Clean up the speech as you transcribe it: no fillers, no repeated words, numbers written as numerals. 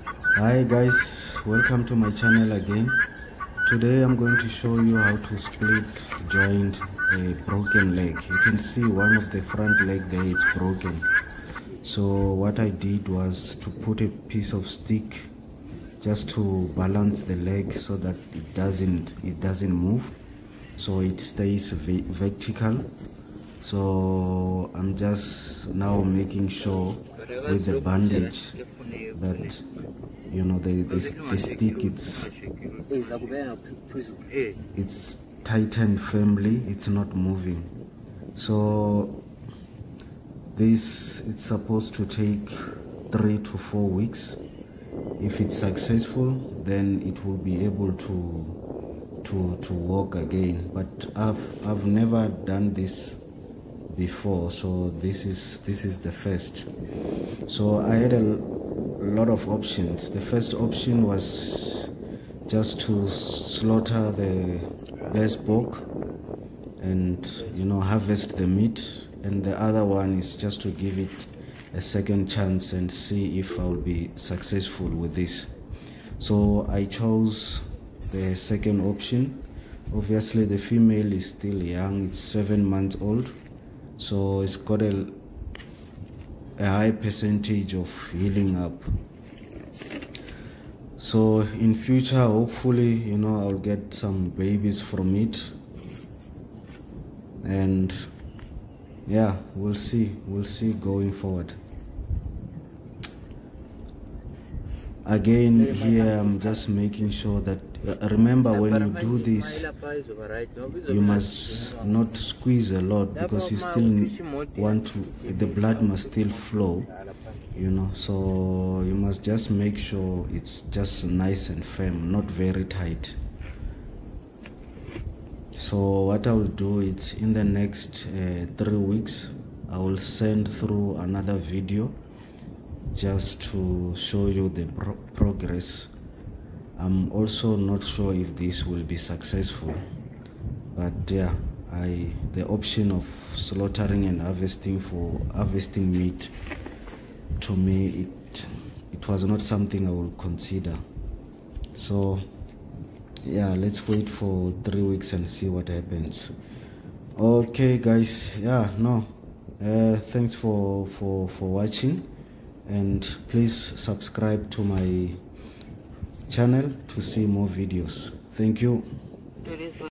Hi guys, welcome to my channel again. Today I'm going to show you how to split joint a broken leg. You can see one of the front leg there, it's broken. So what I did was to put a piece of stick just to balance the leg so that it doesn't move, so it stays vertical. So I'm just now making sure with the bandage that the stick it's tightened firmly, it's not moving. So it's supposed to take 3 to 4 weeks. If it's successful, then it will be able to walk again. But I've never done this before, so this is the first. So I had a lot of options. The first option was just to slaughter the Blesbok and harvest the meat, and the other one is just to give it a second chance and see if I'll be successful with this. So I chose the second option. Obviously the female is still young, it's 7 months old, so it's got a high percentage of healing up. So in future, hopefully, I'll get some babies from it, and yeah, we'll see going forward. Again, here I'm just making sure that remember, when you do this, you must not squeeze a lot, because you still want the blood must still flow, so you must just make sure it's just nice and firm, not very tight. So what I will do is, in the next 3 weeks, I will send through another video just to show you the progress. I'm also not sure if this will be successful, but yeah, the option of slaughtering and harvesting meat, to me it was not something I would consider. So yeah, let's wait for 3 weeks and see what happens. Okay guys, thanks for watching, and please subscribe to my channel to see more videos. Thank you.